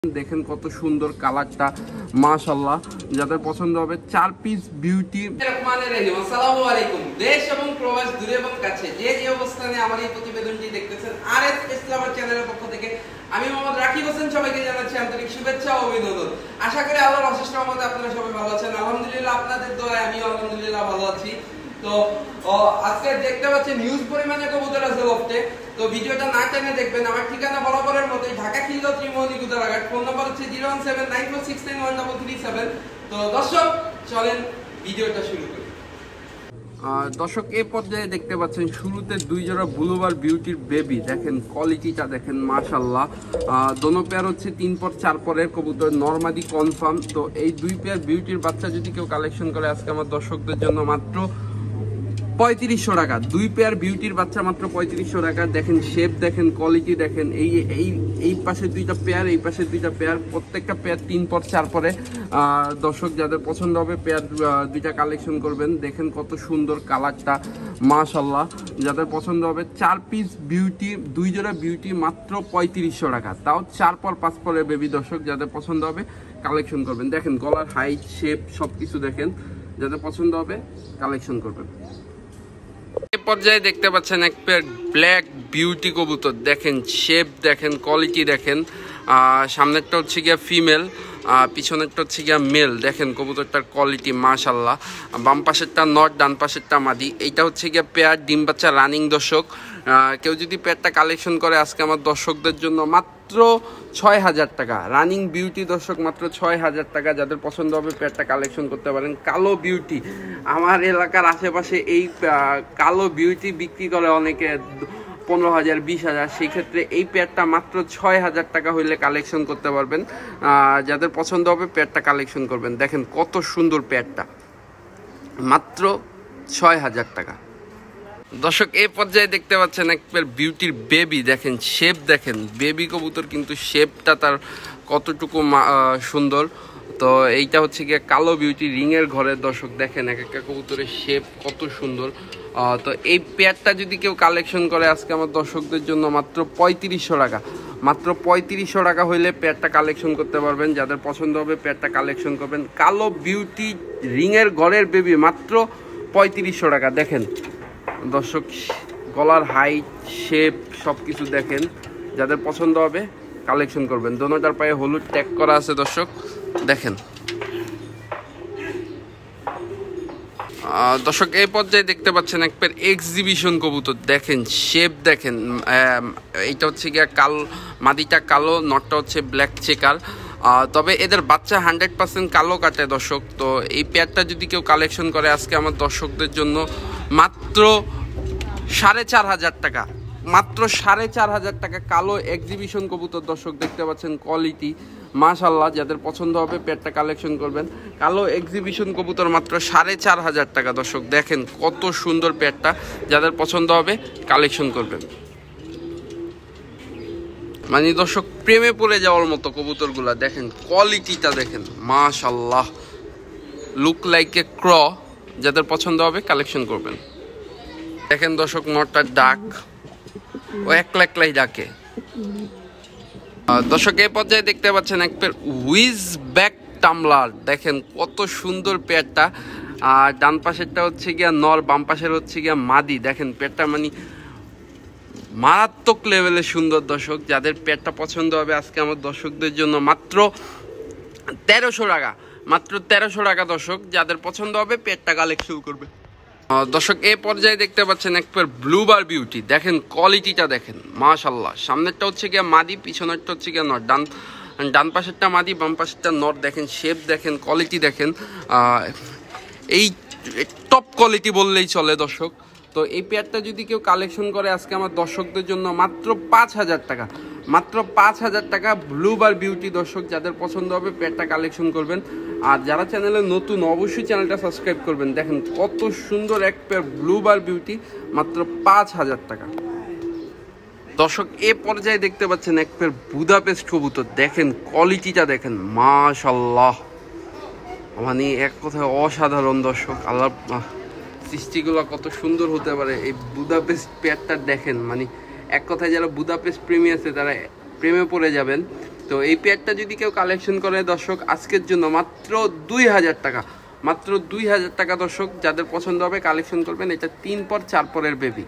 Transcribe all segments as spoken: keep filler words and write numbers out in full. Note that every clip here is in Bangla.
দেখেন কত সুন্দর কালারটা, মাশাআল্লাহ। যাদের পছন্দ হবে চার পিস বিউটি। আসসালামু আলাইকুম। দেশ এবং প্রবাস দূরে এবং কাছে যে যে অবস্থানে আমার এই প্রতিবেদনটি দেখতেছেন আর এস ইসলাম চ্যানেলের পক্ষ থেকে আমি মোহাম্মদ রাকিব হোসেন সবাইকে জানাচ্ছি আন্তরিক শুভেচ্ছা ও অভিনন্দন। আশা করি আল্লাহর অশেষ রহমতে আপনারা সবাই ভালো আছেন। আলহামদুলিল্লাহ আপনাদের দোয়ায় আমিও আলহামদুলিল্লাহ ভালো আছি। তো আজকে দেখতে পাচ্ছেন নিউজ পরিমাণে কবুতর আছে লফটে। তো ভিডিওটা না টেনে দেখবেন। আমার ঠিকানা বরাবরের মতোই ঢাকা খিলগাঁও ত্রিমোহনী গুদারাঘাট। ফোন নাম্বার হচ্ছে zero one seven nine four six nine one double three seven. তো দর্শক চলেন ভিডিওটা শুরু করি। দর্শক এই পর্যায়ে দেখতে পাচ্ছেন শুরুতে দুই জোড়া ব্লুবার বিউটির বেবি। দেখেন কোয়ালিটিটা দেখেন, মাশাআল্লাহ। দোনো পেয়ার হচ্ছে তিন পর চার পরের কবুতর, নরমাদি কনফার্ম। তো এই দুই পেয়ার বিউটির বাচ্চা যদি কেউ কালেকশন করে আজকে আমার দর্শকদের জন্য মাত্র পঁয়ত্রিশশো টাকা। দুই পেয়ার বিউটির বাচ্চা মাত্র পঁয়ত্রিশশো টাকা। দেখেন শেপ দেখেন, কোয়ালিটি দেখেন। এই এই এই পাশে দুইটা পেয়ার, এই পাশে দুইটা পেয়ার, প্রত্যেকটা পেয়ার তিন পর চার পরে। দর্শক যাদের পছন্দ হবে পেয়ার দুইটা কালেকশন করবেন। দেখেন কত সুন্দর কালারটা, মাশাআল্লাহ। যাদের পছন্দ হবে চার পিস বিউটি, দুই জোড়া বিউটি মাত্র পঁয়ত্রিশশো টাকা, তাও চার পর পাঁচ পরের বেবি। দর্শক যাদের পছন্দ হবে কালেকশন করবেন। দেখেন গলার হাইট, শেপ সব কিছু দেখেন। যাদের পছন্দ হবে কালেকশন করবেন। এই পর্যায়ে দেখতে পাচ্ছেন এক পেয়ার ব্ল্যাক বিউটি কবুতর। দেখেন শেপ দেখেন, কোয়ালিটি দেখেন। সামনেরটা হচ্ছে গিয়া ফিমেল, পিছনেরটা হচ্ছে গিয়া মেল। দেখেন কবুতরটার কোয়ালিটি, মাশাআল্লাহ। বাম পাশেরটা নট, ডান পাশেরটা মাদি। এইটা হচ্ছে গিয়া পেয়ার ডিম বাচ্চা রানিং। দর্শক কেউ যদি পেয়ারটা কালেকশন করে আজকে আমার দর্শকদের জন্য মাত্র ছয় হাজার টাকা রানিং বিউটি। দর্শক মাত্র ছয় হাজার টাকা। যাদের পছন্দ হবে পেয়ারটা কালেকশন করতে পারেন। কালো বিউটি, আমার এলাকার আশেপাশে এই কালো বিউটি বিক্রি করে অনেকে পনেরো হাজার বিশ হাজার। সেই ক্ষেত্রে এই পেয়ারটা মাত্র ছয় হাজার টাকা হইলে কালেকশন করতে পারবেন। যাদের পছন্দ হবে পেয়ারটা কালেকশন করবেন। দেখেন কত সুন্দর পেয়ারটা, মাত্র ছয় হাজার টাকা। দর্শক এই পর্যায়ে দেখতে পাচ্ছেন এক পেয়ার বিউটির বেবি। দেখেন শেপ দেখেন, বেবি কবুতর কিন্তু শেপটা তার কতটুকু সুন্দর। তো এইটা হচ্ছে গিয়ে কালো বিউটি রিংয়ের ঘরের। দর্শক দেখেন এক একটা কবুতরের শেপ কত সুন্দর। তো এই পেয়ারটা যদি কেউ কালেকশন করে আজকে আমার দর্শকদের জন্য মাত্র পঁয়ত্রিশশো টাকা। মাত্র পঁয়ত্রিশশো টাকা হইলে পেয়ারটা কালেকশন করতে পারবেন। যাদের পছন্দ হবে পেয়ারটা কালেকশন করবেন। কালো বিউটি রিংয়ের ঘরের বেবি মাত্র পঁয়ত্রিশশো টাকা। দেখেন দর্শক গলার হাইট, শেপ সব কিছু দেখেন। যাদের পছন্দ হবে কালেকশন করবেন। দোনোটার পায়ে হলুদ ট্যাগ করা আছে। দর্শক দেখেন। দর্শক এই পর্যায়ে দেখতে পাচ্ছেন এক পেয়ার এক্সিবিশন কবুতর। দেখেন শেপ দেখেন। এইটা হচ্ছে গিয়া কাল, মাদিটা কালো, নটটা হচ্ছে ব্ল্যাক চেকার। তবে এদের বাচ্চা হান্ড্রেড পার্সেন্ট কালো কাটে। দর্শক তো এই পেয়ারটা যদি কেউ কালেকশন করে আজকে আমার দর্শকদের জন্য মাত্র সাড়ে চার হাজার টাকা। মাত্র সাড়ে চার হাজার টাকা কালো এক্সিবিশন কবুতর। দর্শক দেখতে পাচ্ছেন কোয়ালিটি, মাশাআল্লাহ। যাদের পছন্দ হবে পেয়ারটা কালেকশন করবেন। কালো এক্সিবিশন কবুতর মাত্র সাড়ে চার হাজার টাকা। দর্শক দেখেন কত সুন্দর পেয়ারটা। যাদের পছন্দ হবে কালেকশন করবেন। মানে দর্শক প্রেমে পড়ে যাওয়ার মতো কবুতরগুলা। দেখেন কোয়ালিটিটা দেখেন, মাশাআল্লাহ। লুক লাইক এ ক্র। যাদের পছন্দ হবে কালেকশন করবেন। দেখেন দর্শক নটটার ডাক, ও একলা একলাই ডাকে। দর্শক এই পর্যায়ে দেখতে পাচ্ছেন এক পেয়ার উইজ ব্যাক টামলার। দেখেন কত সুন্দর পেয়ারটা। আর ডান পাশেরটা হচ্ছে গিয়া নর, বাম পাশের হচ্ছে গিয়া মাদি। দেখেন পেয়ারটা মানে মারাত্মক লেভেলে সুন্দর। দর্শক যাদের পেয়ারটা পছন্দ হবে আজকে আমার দর্শকদের জন্য মাত্র তেরোশো টাকা। মাত্র তেরোশো টাকা। দর্শক যাদের পছন্দ হবে পেয়ারটা কালেকশন করবে। দর্শক এই পর্যায়ে দেখতে পাচ্ছেন এক পেয়ার ব্লুবার বিউটি। দেখেন কোয়ালিটিটা দেখেন, মাশাআল্লাহ। সামনেরটা হচ্ছে গিয়া মাদি, পিছনেরটা হচ্ছে গিয়া নট। ডান ডান পাশেরটা মাদি, বাম পাশেরটা নট। দেখেন শেপ দেখেন, কোয়ালিটি দেখেন। এই টপ কোয়ালিটি বললেই চলে। দর্শক তো এই পেয়ারটা যদি কেউ কালেকশন করে আজকে আমার দর্শকদের জন্য মাত্র পাঁচ হাজার টাকা। মাত্র পাঁচ হাজার টাকা ব্লুবার বিউটি। দর্শক যাদের পছন্দ হবে পেয়ারটা কালেকশন করবেন। আর যারা চ্যানেলে নতুন অবশ্যই চ্যানেলটা সাবস্ক্রাইব করবেন। দেখেন কত সুন্দর এক পেয়ার ব্লুবার বিউটি, মাত্র পাঁচ হাজার টাকা। দর্শক এ পর্যায়ে দেখতে পাচ্ছেন এক পেয়ার বুদাপেস্ট কবুতর। দেখেন কোয়ালিটিটা দেখেন, মাশাআল্লাহ। মানে এক কথায় অসাধারণ। দর্শক আল্লাহ সৃষ্টিগুলো কত সুন্দর হতে পারে। এই বুদাপেস্ট পেয়ারটা দেখেন, মানে এক কথায় যারা বুদাপেস্ট প্রেমী আছে তারা প্রেমে পড়ে যাবেন। তো তো এই পেয়ারটা যদি কেউ কালেকশন করে দর্শক আজকের জন্য মাত্র দুই হাজার টাকা, মাত্র দুই হাজার টাকা দর্শক। যাদের পছন্দ হবে কালেকশন করবেন। এটা তিন পর চার পরের বেবি।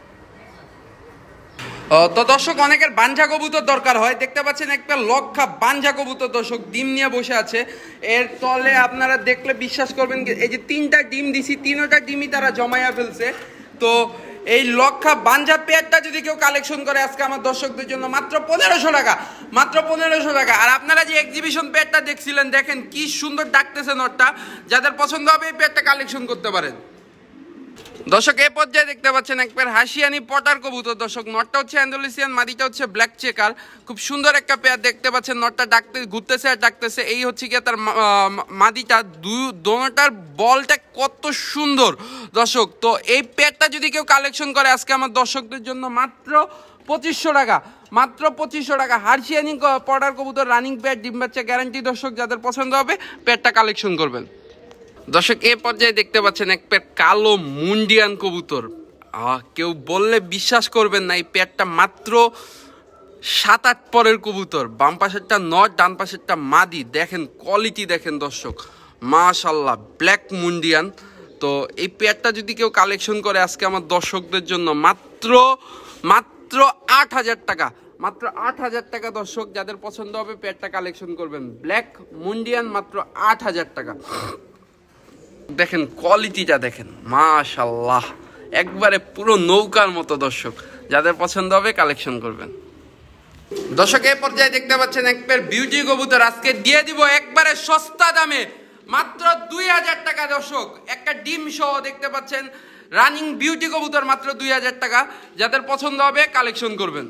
তো দর্শক অনেকের বাঞ্ঝা কবুতর দরকার হয়, দেখতে পাচ্ছেন একটা লক্ষা বাঞ্ঝা কবুতর দর্শক ডিম নিয়ে বসে আছে। এর তলে আপনারা দেখলে বিশ্বাস করবেন, এই যে তিনটা ডিম দিছি, তিনটা ডিমই তারা জমাইয়া ফেলছে। তো এই লক্ষা বাঞ্ঝা পেয়ারটা যদি কেউ কালেকশন করে আজকে আমার দর্শকদের জন্য মাত্র পনেরোশো টাকা, মাত্র পনেরোশো টাকা। আর আপনারা যে এক্সিবিশন পেয়ারটা দেখছিলেন, দেখেন কি সুন্দর ডাকতেছে নটটা। যাদের পছন্দ হবে এই পেয়ারটা কালেকশন করতে পারেন। দর্শক এই পর্যায়ে দেখতে পাচ্ছেন এক পেয়ার হাসিয়ানি পটার কবুতর দর্শক। নটটা হচ্ছে অ্যান্ডালুসিয়ান, মাদিটা হচ্ছে ব্ল্যাক চেকার। খুব সুন্দর একটা পেয়ার দেখতে পাচ্ছেন। নটটা ডাকতে ঘুরতেছে আর ডাকতেছে। এই হচ্ছে গিয়ে তার মাদিটা। দুই দোনোটার বলটা কত সুন্দর দর্শক। তো এই পেয়ারটা যদি কেউ কালেকশন করে আজকে আমার দর্শকদের জন্য মাত্র পঁচিশশো টাকা, মাত্র পঁচিশশো টাকা। হাসিয়ানি পটার কবুতর রানিং পেয়ার, ডিম বাচ্চা গ্যারান্টি দর্শক। যাদের পছন্দ হবে পেয়ারটা কালেকশন করবেন। দর্শক এই পর্যায়ে দেখতে পাচ্ছেন এক পেয়ার কালো মুন্ডিয়ান কবুতর। কেউ বললে বিশ্বাস করবেন না, এই পেয়ারটা মাত্র সাত আট পরের কবুতর। বাম পাশেরটা নট, ডান পাশেরটা মাদি। দেখেন কোয়ালিটি দেখেন দর্শক, মাশাল্লাহ ব্ল্যাক মুন্ডিয়ান। তো এই পেয়ারটা যদি কেউ কালেকশন করে আজকে আমার দর্শকদের জন্য মাত্র মাত্র আট হাজার টাকা, মাত্র আট হাজার টাকা দর্শক। যাদের পছন্দ হবে পেয়ারটা কালেকশন করবেন। ব্ল্যাক মুন্ডিয়ান মাত্র আট হাজার টাকা। দেখেন কোয়ালিটিটা দেখেন, মাশাল্লাহ একবারে পুরো নৌকার মতো দর্শক। যাদের পছন্দ হবে কালেকশন করবেন। দর্শক এই পর্যায়ে দেখতে পাচ্ছেন এক পেয়ার বিউটি কবুতর। আজকে দিয়ে দিব একবারে সস্তা দামে মাত্র দুই হাজার টাকা দর্শক। একটা ডিম সহ দেখতে পাচ্ছেন রানিং বিউটি কবুতর, মাত্র দুই হাজার টাকা। যাদের পছন্দ হবে কালেকশন করবেন।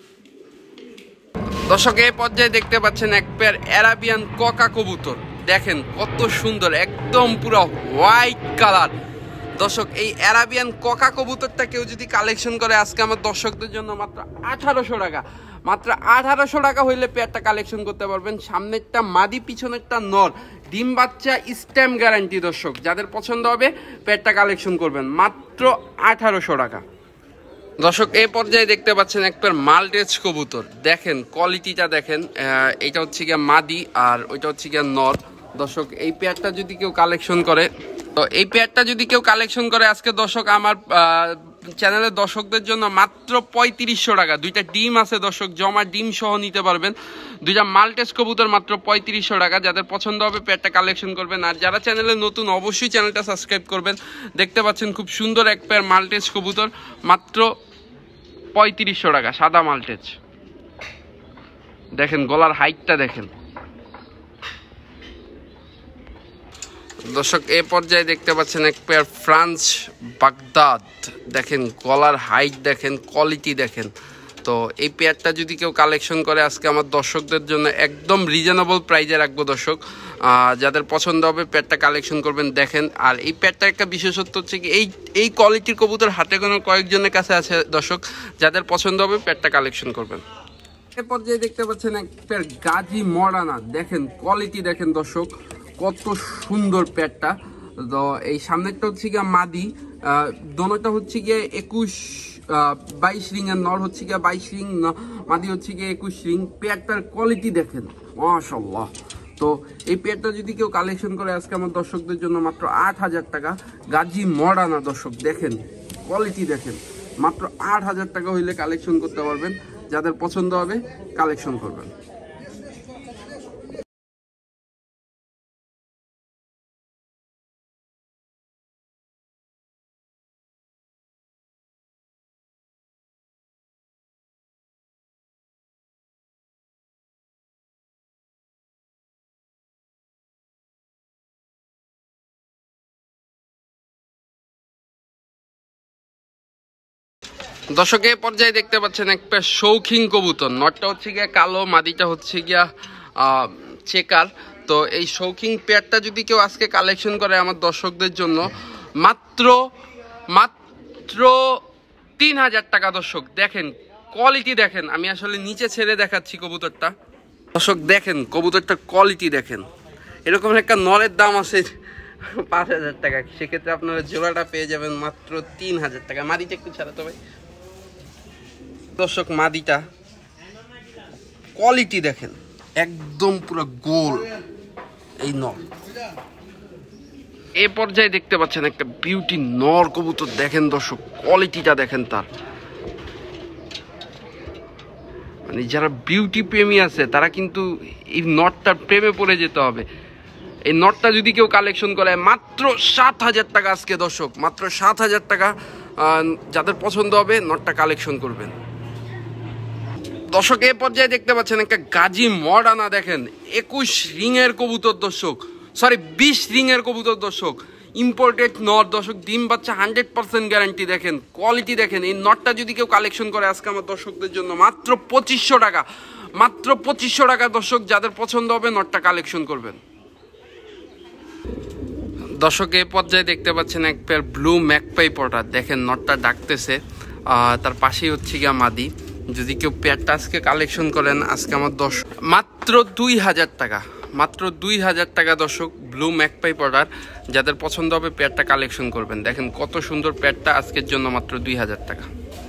দর্শক এই পর্যায়ে দেখতে পাচ্ছেন এক পেয়ার অ্যারাবিয়ান কোকা কবুতর। দেখেন কত সুন্দর, একদম পুরো হোয়াইট কালার দর্শক। এই অ্যারাবিয়ান কোকা কবুতরটা কেউ যদি কালেকশন করে আজকে আমার দর্শকদের জন্য মাত্র আঠারোশো টাকা, মাত্র আঠারোশো টাকা হইলে পেয়ারটা কালেকশন করতে পারবেন। সামনেরটা মাদি, পিছনেরটা নর, ডিম বাচ্চা স্ট্যাম্প গ্যারান্টি দর্শক। যাদের পছন্দ হবে পেয়ারটা কালেকশন করবেন, মাত্র আঠারোশো টাকা। দর্শক এই পর্যায়ে দেখতে পাচ্ছেন এক পেয়ার মাল্টেজ কবুতর। দেখেন কোয়ালিটিটা দেখেন। এটা হচ্ছে গিয়া মাদি আর ওইটা হচ্ছে গিয়া নর দর্শক। এই পেয়ারটা যদি কেউ কালেকশন করে, তো এই পেয়ারটা যদি কেউ কালেকশন করে আজকে দর্শক আমার চ্যানেলের দর্শকদের জন্য মাত্র পঁয়ত্রিশশো টাকা। দুইটা ডিম আছে দর্শক, জমা ডিম সহ নিতে পারবেন। দুইটা মাল্টেজ কবুতর মাত্র পঁয়ত্রিশশো টাকা। যাদের পছন্দ হবে পেয়ারটা কালেকশন করবেন। আর যারা চ্যানেলে নতুন অবশ্যই চ্যানেলটা সাবস্ক্রাইব করবেন। দেখতে পাচ্ছেন খুব সুন্দর এক পেয়ার মাল্টেজ কবুতর, মাত্র পঁয়ত্রিশশো টাকা, সাদা মাল্টেজ। দেখেন গলার হাইটটা দেখেন দর্শক। এ পর্যায়ে দেখতে পাচ্ছেন এক পেয়ার ফ্রান্স বাগদাদ। দেখেন গলার হাইট দেখেন, কোয়ালিটি দেখেন। তো এই পেয়ারটা যদি কেউ কালেকশন করে আজকে আমার দর্শকদের জন্য একদম রিজনেবল প্রাইজে রাখবো দর্শক। যাদের পছন্দ হবে পেয়ারটা কালেকশন করবেন। দেখেন আর এই পেয়ারটার একটা বিশেষত্ব হচ্ছে কি, এই এই কোয়ালিটির কবুতর হাতে কোনো কয়েকজনের কাছে আছে দর্শক। যাদের পছন্দ হবে পেয়ারটা কালেকশন করবেন। এ পর্যায়ে দেখতে পাচ্ছেন এক পেয়ার গাজী মডানা। দেখেন কোয়ালিটি দেখেন দর্শক, কত সুন্দর পেয়ারটা। তো এই সামনেরটা হচ্ছে গিয়ে মাদি, দোনোটা হচ্ছে গিয়ে একুশ বাইশ রিং এর নর হচ্ছে গিয়ে বাইশ রিং, মাদি হচ্ছে গিয়ে একুশ রিং। পেয়ারটার কোয়ালিটি দেখেন মাশাআল্লাহ। তো এই পেয়ারটা যদি কেউ কালেকশন করে আজকে আমার দর্শকদের জন্য মাত্র আট হাজার টাকা। গাজী মডানা দর্শক, দেখেন কোয়ালিটি দেখেন, মাত্র আট হাজার টাকা হইলে কালেকশন করতে পারবেন। যাদের পছন্দ হবে কালেকশন করবেন। দর্শক এই পর্যায়ে দেখতে পাচ্ছেন এক পেয়ার শৌখিন কবুতর। নটটা হচ্ছে গিয়া কালো, মাদিটা হচ্ছে গিয়া চেকার। তো এই শৌখিন পেয়ারটা যদি কেউ আজকে কালেকশন করে আমার দর্শকদের জন্য মাত্র মাত্র তিন হাজার টাকা দর্শক। দেখেন কোয়ালিটি দেখেন, আমি আসলে নিচে ছেড়ে দেখাচ্ছি কবুতরটা দর্শক। দেখেন কবুতরটার কোয়ালিটি দেখেন। এরকম একটা নরের দাম আছে পাঁচ হাজার টাকা, সেক্ষেত্রে আপনারা জোড়াটা পেয়ে যাবেন মাত্র তিন হাজার টাকা। মাদিটা একটু ছাড়াতে ভাই দর্শক, মাদিটা কোয়ালিটি দেখেন একদম পুরো গোল এই নর। এই পর্যায়ে দেখতে পাচ্ছেন একটা বিউটি নর কবুতর, দেখেন দর্শক কোয়ালিটিটা দেখেন তার, মানে যারা বিউটি প্রেমী আছে তারা কিন্তু এই নটটার প্রেমে পড়ে যেতে হবে। এই নটটা যদি কেউ কালেকশন করে মাত্র সাত হাজার টাকা আজকে দর্শক, মাত্র সাত হাজার টাকা, যাদের পছন্দ হবে নটটা কালেকশন করবেন। দর্শক এই পর্যায়ে দেখতে পাচ্ছেন একটা গাজী মডানা, দেখেন একুশ রিংয়ের কবুতর দর্শক, সরি বিশ রিংয়ের কবুতর দর্শক, ইম্পোর্টেড নট দর্শক, ডিম বাচ্চা হান্ড্রেড পার্সেন্ট গ্যারান্টি, দেখেন কোয়ালিটি দেখেন। এই নটটা যদি কেউ কালেকশন করে আজকে আমার দর্শকদের জন্য মাত্র পঁচিশশো টাকা, মাত্র পঁচিশশো টাকা দর্শক, যাদের পছন্দ হবে নটটা কালেকশন করবেন। দর্শক এই পর্যায়ে দেখতে পাচ্ছেন এক পেয়ার ব্লু ম্যাকপাই পটার, দেখেন নটটা ডাকতেছে, তার পাশেই হচ্ছে গিয়া মাদি। যদি কেউ পেয়ারটা আজকে কালেকশন করেন আজকে আমার দশ মাত্র দুই হাজার টাকা, মাত্র দুই হাজার টাকা দর্শক, ব্লু ম্যাকপাই পটার, যাদের পছন্দ হবে পেয়ারটা কালেকশন করবেন। দেখেন কত সুন্দর পেয়ারটা আজকের জন্য মাত্র দুই হাজার টাকা।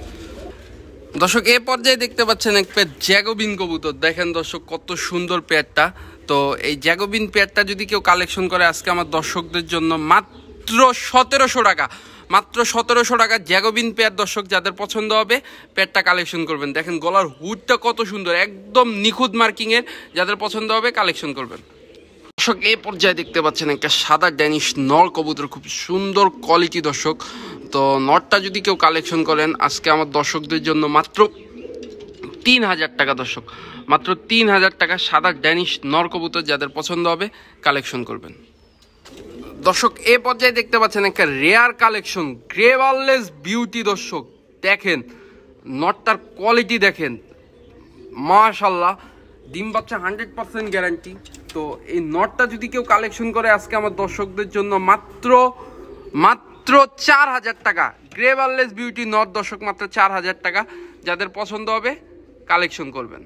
দর্শক এই পর্যায়ে দেখতে পাচ্ছেন এক পেয়ার জ্যাকোবিন কবুতর, দেখেন দর্শক কত সুন্দর পেয়ারটা। তো এই জ্যাকোবিন পেয়ারটা যদি কেউ কালেকশন করে আজকে আমার দর্শকদের জন্য মাত্র সতেরোশো টাকা, মাত্র সতেরোশো টাকা জ্যাকোবিন পেয়ার দর্শক, যাদের পছন্দ হবে পেয়ারটা কালেকশন করবেন। দেখেন গলার হুডটা কত সুন্দর, একদম নিখুঁত মার্কিংয়ের, যাদের পছন্দ হবে কালেকশন করবেন। দর্শক এই পর্যায়ে দেখতে পাচ্ছেন একটা সাদা ড্যানিশ নর কবুতর, খুব সুন্দর কোয়ালিটি দর্শক। তো নটটা যদি কেউ কালেকশন করেন আজকে আমার দর্শকদের জন্য মাত্র তিন হাজার টাকা দর্শক, মাত্র তিন হাজার টাকা সাদা ড্যানিশ নর কবুতর, যাদের পছন্দ হবে কালেকশন করবেন। দর্শক এই পর্যায়ে দেখতে পাচ্ছেন একটা রেয়ার কালেকশন গ্রেভারলেস বিউটি দর্শক, দেখেন নটটার কোয়ালিটি দেখেন মাশাল্লাহ, ডিম বাচ্চা হান্ড্রেড পার্সেন্ট গ্যারান্টি। তো এই নটটা যদি কেউ কালেকশন করে আজকে আমার দর্শকদের জন্য মাত্র মাত্র চার হাজার টাকা, গ্রেভারলেস বিউটি নট দর্শক, মাত্র চার হাজার টাকা, যাদের পছন্দ হবে কালেকশন করবেন।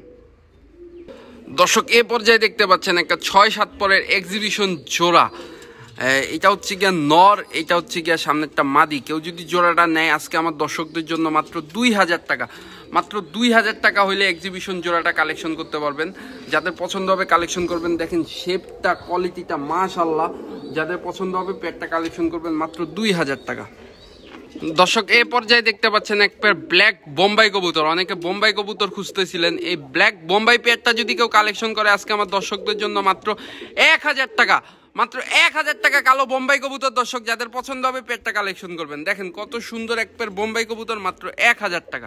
দর্শক এ পর্যায়ে দেখতে পাচ্ছেন একটা ছয় সাত পরের এক্সিবিশন জোড়া, এটা হচ্ছে গিয়া নর, এটা হচ্ছে গিয়া সামনেরটা মাদি। কেউ যদি জোড়াটা নেয় আজকে আমার দর্শকদের জন্য মাত্র দুই হাজার টাকা, মাত্র দুই হাজার টাকা হইলে এক্সিবিশন জোড়াটা কালেকশন করতে পারবেন। যাদের পছন্দ হবে কালেকশন করবেন। দেখেন শেপটা কোয়ালিটিটা মাশাআল্লাহ, যাদের পছন্দ হবে পেয়ারটা কালেকশন করবেন মাত্র দুই হাজার টাকা। দর্শক এই পর্যায়ে দেখতে পাচ্ছেন এক পেয়ার ব্ল্যাক বোম্বাই কবুতর, অনেকে বোম্বাই কবুতর খুঁজতেছিলেন। এই ব্ল্যাক বোম্বাই পেয়ারটা যদি কেউ কালেকশন করে আজকে আমার দর্শকদের জন্য মাত্র এক হাজার টাকা, মাত্র এক হাজার টাকা কালো বোম্বাই কবুতর দর্শক, যাদের পছন্দ হবে পেয়ারটা কালেকশন করবেন। দেখেন কত সুন্দর এক পেয়ার বোম্বাই কবুতর, মাত্র এক হাজার টাকা।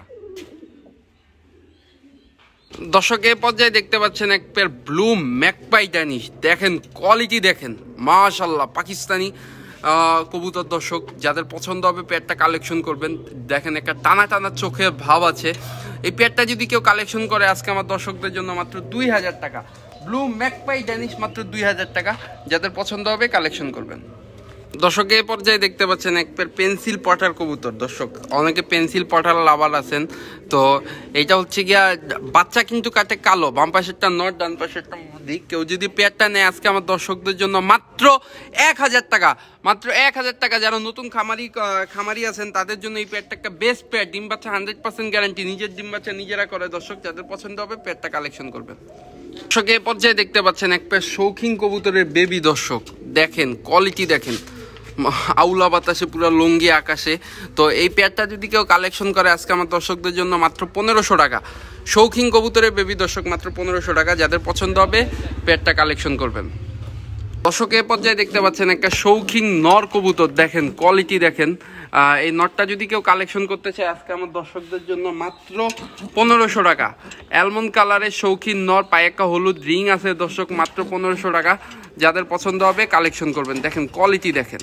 দর্শক এই পর্যায়ে দেখতে পাচ্ছেন এক পেয়ার ব্লু ম্যাকপাই ড্যানিশ, দেখেন কোয়ালিটি দেখেন মাশাআল্লাহ, পাকিস্তানি কবুতর দর্শক, যাদের পছন্দ হবে পেয়ারটা কালেকশন করবেন। দেখেন একটা টানা টানা চোখের ভাব আছে, এই পেয়ারটা যদি কেউ কালেকশন করে আজকে আমার দর্শকদের জন্য মাত্র দুই হাজার টাকা, ব্লু ম্যাকপাই ড্যানিশ, মাত্র দুই হাজার টাকা, যাদের পছন্দ হবে কালেকশন করবেন। দর্শক এই পর্যায়ে দেখতে পাচ্ছেন এক পেয়ার পেন্সিল পটার কবুতর দর্শক, অনেকে পেন্সিল পটার লাভার আছেন। তো এইটা হচ্ছে গিয়া বাচ্চা কিন্তু কাটে কালো, বাম পাশেরটা নট, ডান পাশেরটা মাদি। কেউ যদি পেয়ারটা নেয় আজকে আমার দর্শকদের জন্য মাত্র এক হাজার টাকা, মাত্র এক হাজার টাকা। যারা নতুন খামারি খামারি আছেন তাদের জন্য এই পেয়ারটা একটা বেস্ট পেয়ার, ডিম বাচ্চা হান্ড্রেড পার্সেন্ট গ্যারান্টি, নিজের ডিম বাচ্চা নিজেরা করে দর্শক, যাদের পছন্দ হবে পেয়ারটা কালেকশন করবেন। দর্শক এই পর্যায়ে দেখতে পাচ্ছেন এক পেয়ার শৌখিন কবুতরের বেবি দর্শক, দেখেন কোয়ালিটি দেখেন, আউলা বাতাসে পুরো লঙ্গি আকাশে। তো এই পেয়ারটা যদি কেউ কালেকশন করে আজকে আমার দর্শকদের জন্য মাত্র পনেরোশো টাকা, শৌখিন কবুতরের বেবি দর্শক, মাত্র পনেরোশো টাকা, যাদের পছন্দ হবে পেয়ারটা কালেকশন করবেন। দর্শক এই পর্যায়ে দেখতে পাচ্ছেন একটা শৌখিন নর কবুতর, দেখেন কোয়ালিটি দেখেন। এই নটটা যদি কেউ কালেকশন করতে চায় আজকে আমার দর্শকদের জন্য মাত্র পনেরোশো টাকা, অ্যালমন্ড কালারের শৌখিন নর, পায়ে একটা হলুদ রিং আছে দর্শক, মাত্র পনেরোশো টাকা, যাদের পছন্দ হবে কালেকশন করবেন। দেখেন কোয়ালিটি দেখেন।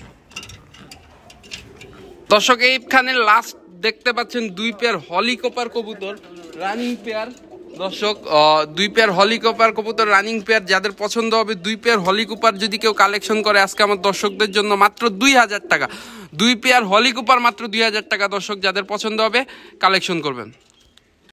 দর্শক এইখানে লাস্ট দেখতে পাচ্ছেন দুই পেয়ার হলিকপার কবুতর রানিং পেয়ার দর্শক, দুই পেয়ার হলিকপার কবুতর রানিং পেয়ার, যাদের পছন্দ হবে দুই পেয়ার হলিকপার যদি কেউ কালেকশন করে আজকে আমার দর্শকদের জন্য মাত্র দুই হাজার টাকা, দুই পেয়ার হলিকপার মাত্র দুই হাজার টাকা দর্শক, যাদের পছন্দ হবে কালেকশন করবেন।